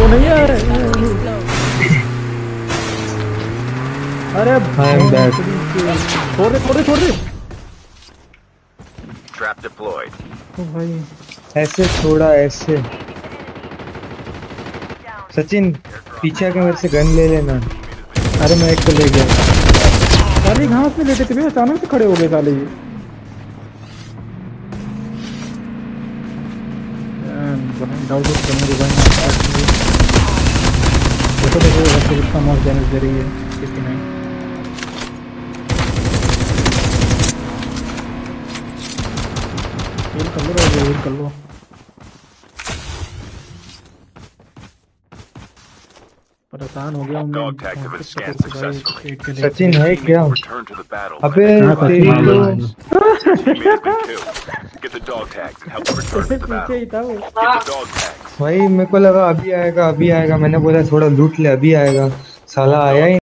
वो नहीं है। अरे छोड़ दे Trap deployed. भाई। ऐसे छोड़ा ऐसे। सचिन पीछे आके मेरे से गन ले लेना। अरे मैं एक को ले गया। साले घास में लेटे थे भैया, अचानक से खड़े हो गए साले ये। देखो वैसे कितना मौत डैमेज दे रही है 59। हील कर लो, हील कर लो। परेशान हो गया हूँ मैं। सचिन है क्या? अबे तेरी तो पीछे ही था वो। भाई मेरे को लगा अभी आएगा मैंने बोला थोड़ा लूट ले, अभी आएगा, साला आया ही